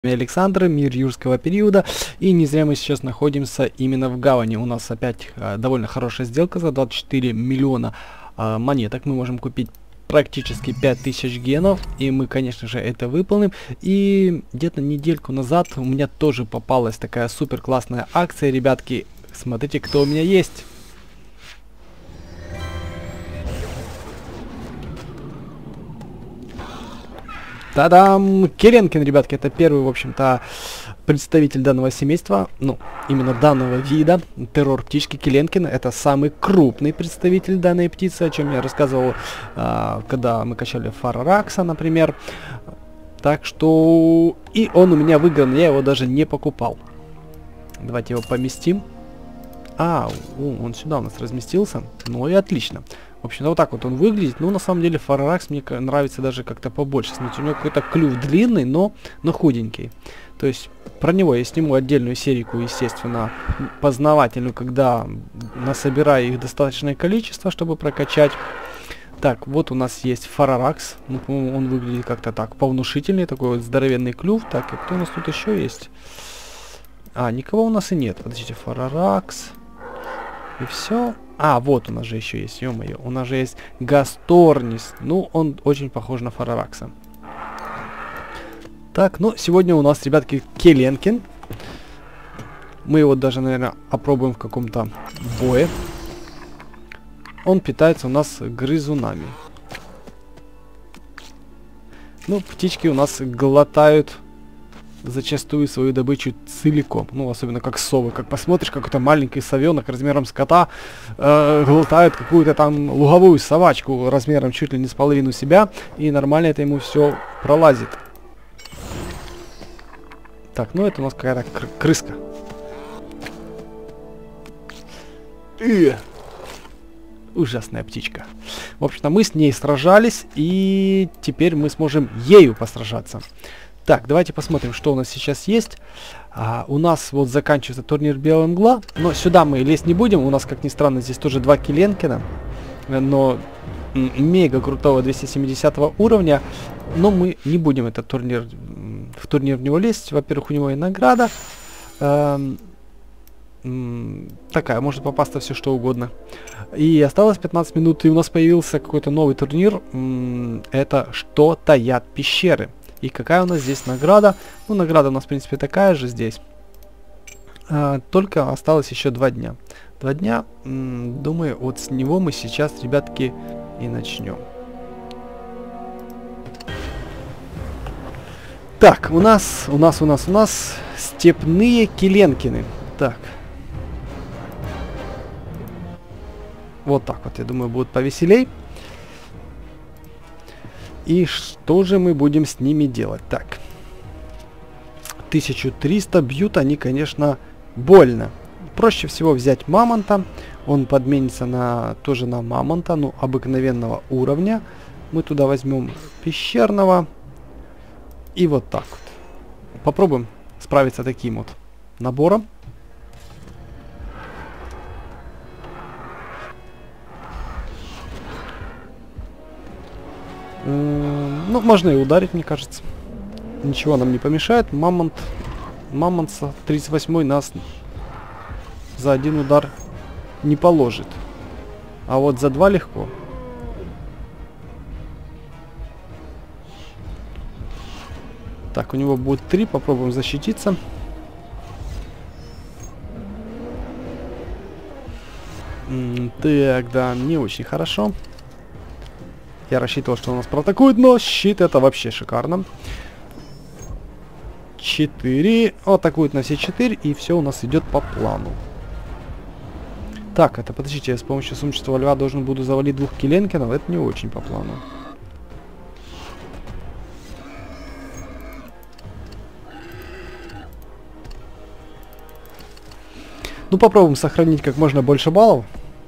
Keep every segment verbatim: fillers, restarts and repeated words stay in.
Александр, мир юрского периода, и не зря мы сейчас находимся именно в гавани. У нас опять э, довольно хорошая сделка за двадцать четыре миллиона э, монеток. Мы можем купить практически пять тысяч генов, и мы, конечно же, это выполним. И где-то недельку назад у меня тоже попалась такая супер классная акция, ребятки. Смотрите, кто у меня есть. Та-дам! Керенкин, ребятки, это первый, в общем-то, представитель данного семейства, ну, именно данного вида, террор птички Керенкин. Это самый крупный представитель данной птицы, о чем я рассказывал, а, когда мы качали Фараракса, например. Так что... И он у меня выигран, я его даже не покупал. Давайте его поместим. А, о, он сюда у нас разместился. Ну и отлично. В общем-то, вот так вот он выглядит. Ну, на самом деле, Фараракс мне нравится даже как-то побольше. Смотрите, у него какой-то клюв длинный, но, но худенький. То есть, про него я сниму отдельную серийку, естественно, познавательную, когда насобираю их достаточное количество, чтобы прокачать. Так, вот у нас есть Фараракс. Ну, по-моему, он выглядит как-то так, повнушительный, такой вот здоровенный клюв. Так, и кто у нас тут еще есть? А, никого у нас и нет. Подождите, Фараракс. И все. А, вот у нас же еще есть, ё-моё, у нас же есть Гасторнис. Ну, он очень похож на Фараракса. Так, ну, сегодня у нас, ребятки, Керенкин. Мы его даже, наверное, опробуем в каком-то бое. Он питается у нас грызунами. Ну, птички у нас глотают зачастую свою добычу целиком. Ну, особенно как совы. Как посмотришь, какой-то маленький совенок размером с кота э, глотает какую-то там луговую собачку размером чуть ли не с половину себя, и нормально это ему все пролазит. Так, ну это у нас какая-то кр крыска. И ужасная птичка. В общем-то, мы с ней сражались, и теперь мы сможем ею посражаться. Так, давайте посмотрим, что у нас сейчас есть. А, у нас вот заканчивается турнир Белая Мгла, но сюда мы лезть не будем. У нас, как ни странно, здесь тоже два Керенкина, но мега крутого двести семидесятого уровня. Но мы не будем этот турнир, в турнир в него лезть. Во-первых, у него и награда. Эм, такая, может попасться все что угодно. И осталось пятнадцать минут, и у нас появился какой-то новый турнир. Это «Что таят пещеры». И какая у нас здесь награда? Ну, награда у нас, в принципе, такая же здесь. А, только осталось еще два дня. Два дня, м, думаю, вот с него мы сейчас, ребятки, и начнем. Так, у нас, у нас, у нас, у нас степные Керенкины. Так. Вот так вот, я думаю, будет повеселей. И что же мы будем с ними делать? Так. тысяча триста бьют они, конечно, больно. Проще всего взять мамонта. Он подменится на тоже на мамонта, ну, обыкновенного уровня. Мы туда возьмем пещерного. И вот так вот. Попробуем справиться таким вот набором. Ну, можно и ударить, мне кажется. Ничего нам не помешает. Мамонт, Мамонт тридцать восьмой нас за один удар не положит. А вот за два легко. Так, у него будет три. Попробуем защититься. М-м, так, да, не очень хорошо. Я рассчитывал, что он нас проатакует, но щит это вообще шикарно. четыре. Атакует на все четыре, и все у нас идет по плану. Так, это подождите, я с помощью сумчатого льва должен буду завалить двух Керенкинов. Это не очень по плану. Ну, попробуем сохранить как можно больше баллов.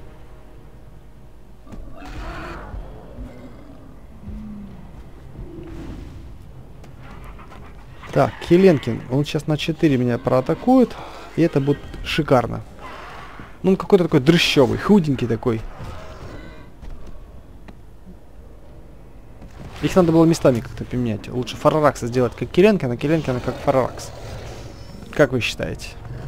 Так, Керенкин, он сейчас на четыре меня проатакует, и это будет шикарно. Ну, он какой-то такой дрыщевый, худенький такой. Их надо было местами как-то поменять. Лучше Фараракса сделать как Киленкина, Киленкина как Фараракс. Как вы считаете?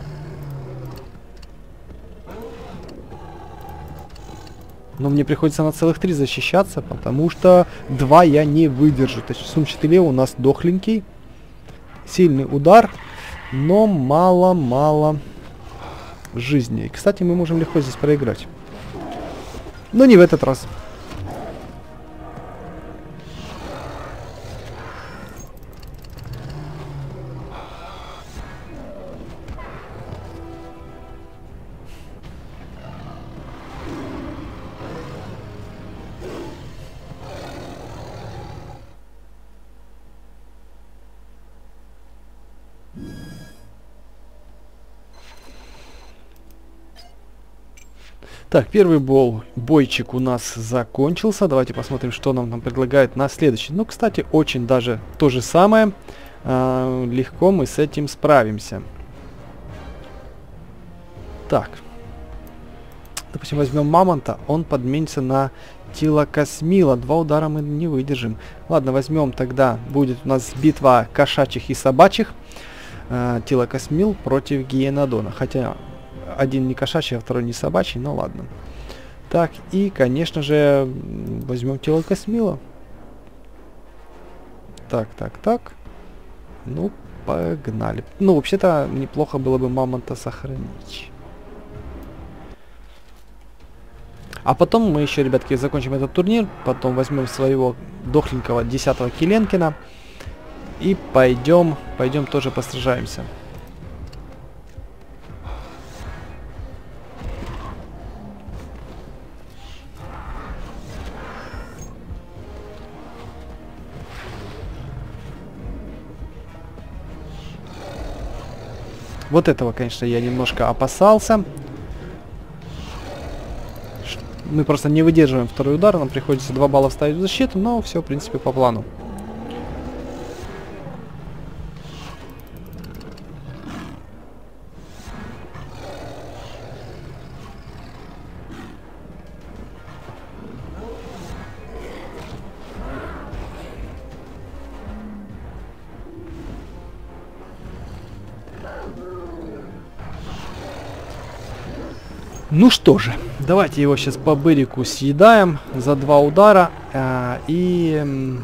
Но мне приходится на целых три защищаться, потому что два я не выдержу. То есть сумчатый Лео у нас дохленький. Сильный удар, но мало-мало жизни. И, кстати, мы можем легко здесь проиграть. Но не в этот раз. Так, первый бол, бойчик у нас закончился. Давайте посмотрим, что нам там предлагают на следующий. Ну, кстати, очень даже то же самое. Э, легко мы с этим справимся. Так. Допустим, возьмем Мамонта. Он подменится на Тилокосмила. Два удара мы не выдержим. Ладно, возьмем тогда. Будет у нас битва кошачьих и собачьих. Э, Тилокосмил против Гиенодона. Хотя... один не кошачий, а второй не собачий, ну ладно. Так, и, конечно же, возьмем Тилокосмила. Так, так, так. Ну, погнали. Ну, вообще-то, неплохо было бы Мамонта сохранить. А потом мы еще, ребятки, закончим этот турнир. Потом возьмем своего дохленького десятого Киленкина. И пойдем, пойдем тоже постражаемся. Вот этого, конечно, я немножко опасался. Мы просто не выдерживаем второй удар. Нам приходится два балла вставить в защиту, но все, в принципе, по плану. Ну что же, давайте его сейчас по бырику съедаем за два удара. Э, и...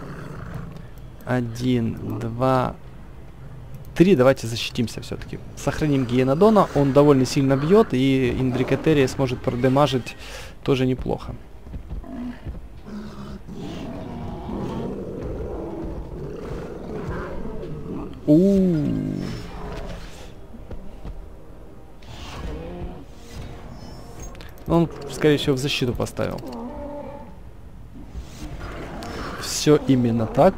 Один, два, три. Давайте защитимся все-таки. Сохраним Гиенодона. Он довольно сильно бьет, и Индрикотерия сможет продемажить тоже неплохо. У-у-у. Он, скорее всего, в защиту поставил. Все именно так.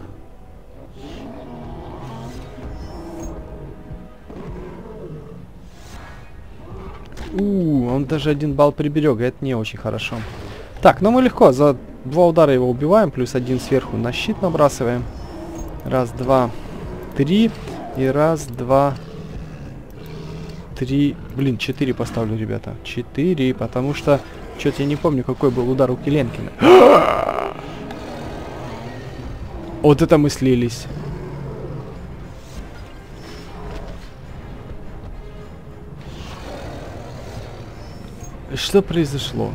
У, он даже один балл приберег, это не очень хорошо. Так, ну мы легко, за два удара его убиваем, плюс один сверху на щит набрасываем. Раз, два, три. И раз, два... Три, блин, четыре поставлю, ребята. Четыре, потому что что-то я не помню, какой был удар у Киленкина. Вот это мы слились. Что произошло?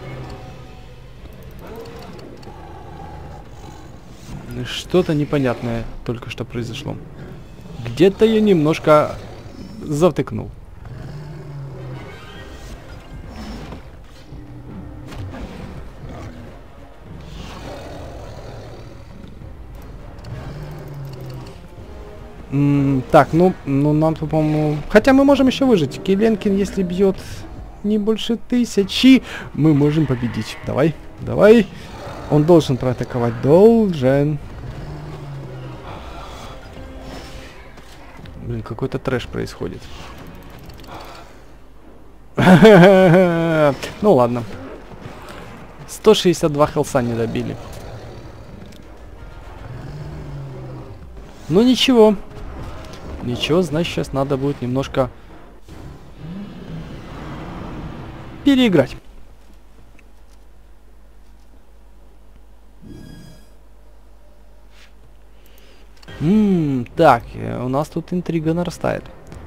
Что-то непонятное только что произошло. Где-то я немножко завтыкнул. М-м, так, ну, ну нам, по-моему... Хотя мы можем еще выжить. Киленкин, если бьет не больше тысячи, мы можем победить. Давай, давай. Он должен проатаковать. Должен. Блин, какой-то трэш происходит. Ну ладно. сто шестьдесят два хелса не добили. Ну ничего. Ничего, значит, сейчас надо будет немножко переиграть. Ммм, так, э, у нас тут интрига нарастает.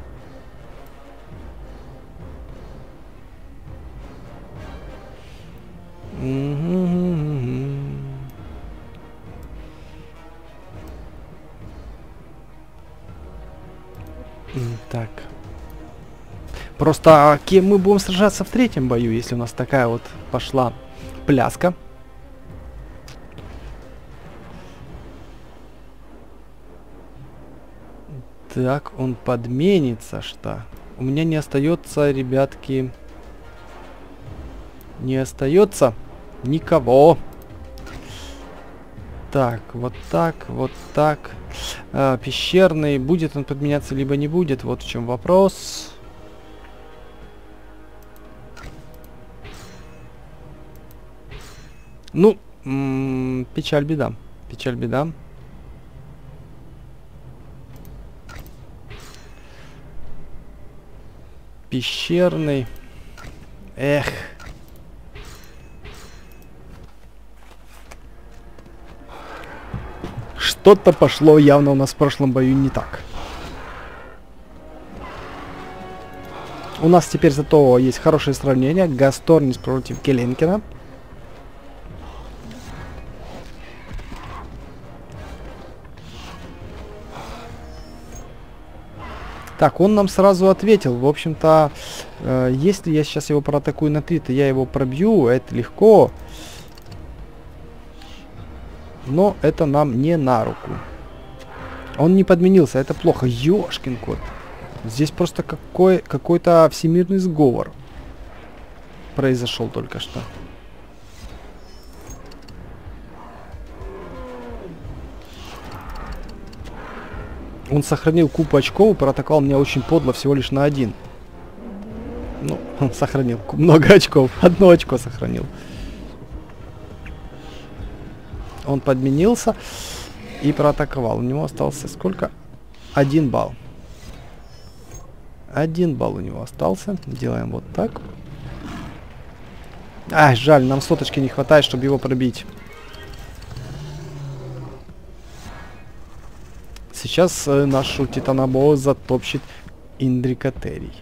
Так. Просто а кем мы будем сражаться в третьем бою, если у нас такая вот пошла пляска? Так, он подменится, что? У меня не остается, ребятки... Не остается никого. Так, вот так, вот так. А, пещерный, будет он подменяться, либо не будет, вот в чем вопрос. Ну, м-м, печаль беда, печаль беда. Пещерный. Эх. Что-то пошло явно у нас в прошлом бою не так. У нас теперь зато есть хорошее сравнение. Гасторнис против Келенкина. Так, он нам сразу ответил. В общем-то, э, если я сейчас его проатакую на три, то я его пробью. Это легко. Но это нам не на руку. Он не подменился, это плохо. Ёшкин кот. Здесь просто какой, какой-то всемирный сговор произошел только что. Он сохранил купу очков и проатаковал меня очень подло всего лишь на один. Ну, он сохранил много очков. Одно очко сохранил. Он подменился и проатаковал. У него остался сколько? Один балл. Один балл у него остался. Делаем вот так. Ай, жаль, нам соточки не хватает, чтобы его пробить. Сейчас э, нашу титанобоа затопчет Индрикатерий.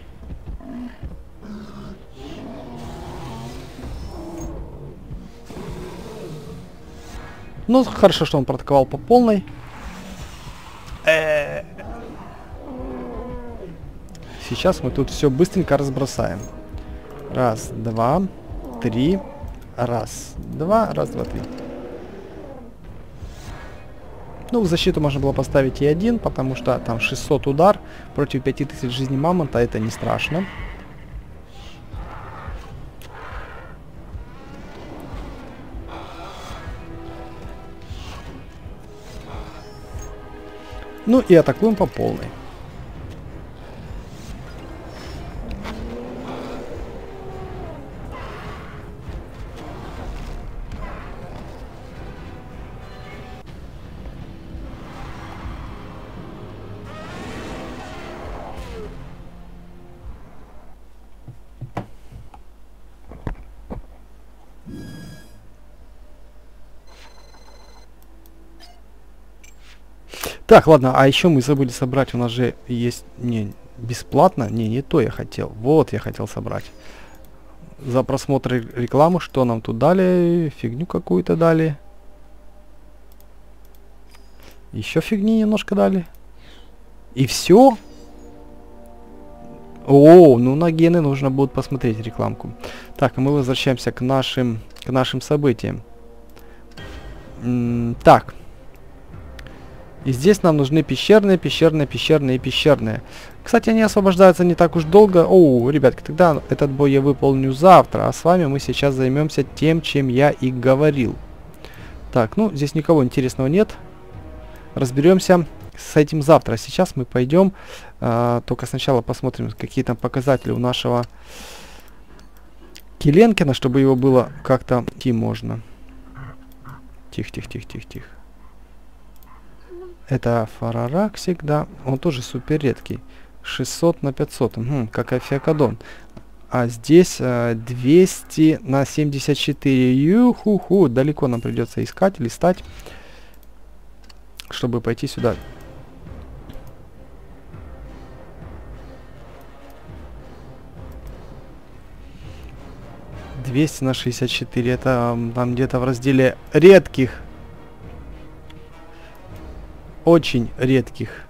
Ну, хорошо, что он проатаковал по полной. Э-э-э. Сейчас мы тут все быстренько разбросаем. Раз, два, три. Раз, два, раз, два, три. Ну, в защиту можно было поставить и один, потому что там шестьсот удар против пяти тысяч жизней мамонта, это не страшно. Ну и атакуем по полной. Так, ладно, а еще мы забыли собрать, у нас же есть, не, бесплатно, не, не то я хотел, вот я хотел собрать. За просмотр рекламы, что нам тут дали, фигню какую-то дали. Еще фигни немножко дали. И все? О, ну на гены нужно будет посмотреть рекламку. Так, а мы возвращаемся к нашим, к нашим событиям. М-м, так. И здесь нам нужны пещерные, пещерные, пещерные и пещерные. Кстати, они освобождаются не так уж долго. О, ребятки, тогда этот бой я выполню завтра. А с вами мы сейчас займемся тем, чем я и говорил. Так, ну, здесь никого интересного нет. Разберемся с этим завтра. Сейчас мы пойдем. А, только сначала посмотрим, какие там показатели у нашего Келенкина, чтобы его было как-то идти можно. Тихо, тихо, тихо, тихо, тихо. Это Фарараксик, да. Он тоже супер редкий. шестьсот на пятьсот. Угу, как Афиакадон. А здесь э, двести на семьдесят четыре. Ю-ху-ху. Далеко нам придется искать, листать, чтобы пойти сюда. двести на шестьдесят четыре. Это там где-то в разделе редких. Очень редких.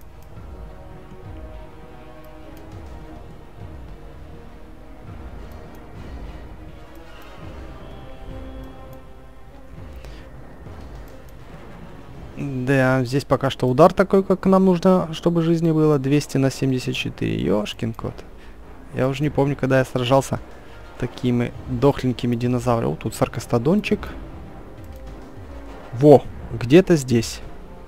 Да, здесь пока что удар такой, как нам нужно, чтобы жизни было. двести на семьдесят четыре. Ёшкин кот. Я уже не помню, когда я сражался такими дохленькими динозаврами. О, тут саркостодончик. Во, где-то здесь.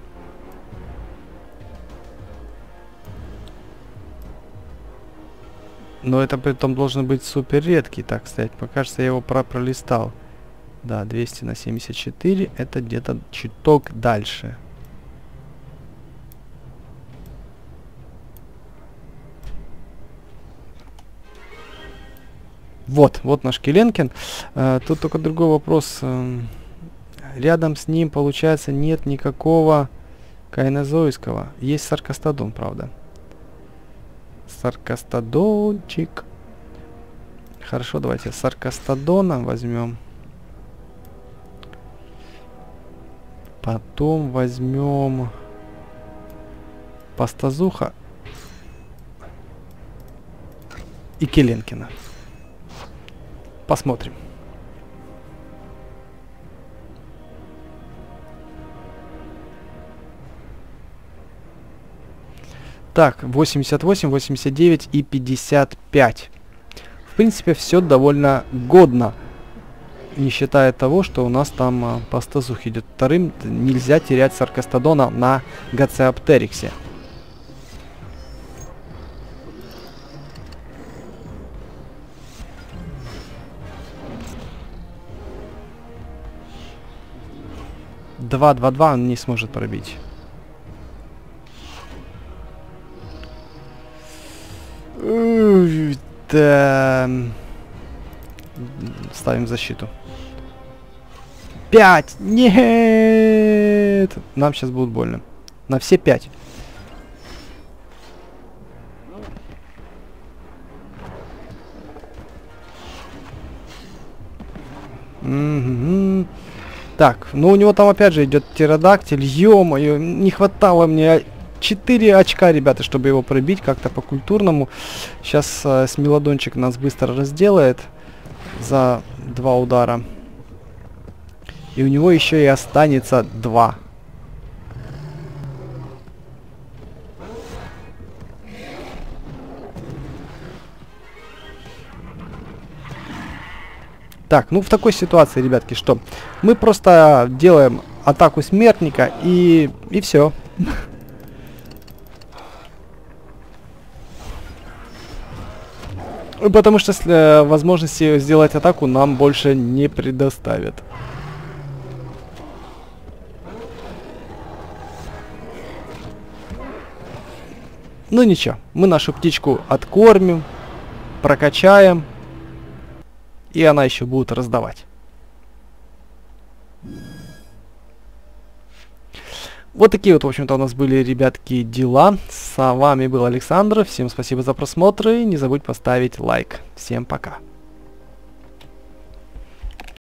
Но это при том должен быть супер редкий, так сказать. Мне кажется, я его про пролистал. Да, двести на семьдесят четыре. Это где-то чуток дальше. Вот, вот наш Келенкин. Uh, тут только другой вопрос. Uh, рядом с ним, получается, нет никакого кайнозойского. Есть саркостодон, правда. Саркостодончик. Хорошо, давайте саркостодона возьмем. Потом возьмем Пастазуха и Келенкина. Посмотрим. Так, восемьдесят восемь, восемьдесят девять и пятьдесят пять. В принципе, все довольно годно. Не считая того, что у нас там а, Пастазух идет вторым. Нельзя терять саркостодона на Гацеоптериксе. два два два он не сможет пробить. Да. Ставим защиту. Пять! Нет! Нам сейчас будет больно. На все пять. Mm-hmm. Так, ну у него там опять же идет птеродактиль. Ё-моё, не хватало мне четыре очка, ребята, чтобы его пробить как-то по-культурному. Сейчас э, Смелодончик нас быстро разделает за два удара. И у него еще и останется два. Так, ну в такой ситуации, ребятки, что? Мы просто делаем атаку смертника и, и все. Потому что э, возможности сделать атаку нам больше не предоставят. Ну ничего, мы нашу птичку откормим, прокачаем, и она еще будет раздавать. Вот такие вот, в общем-то, у нас были, ребятки, дела. С вами был Александр. Всем спасибо за просмотр. И не забудь поставить лайк. Всем пока.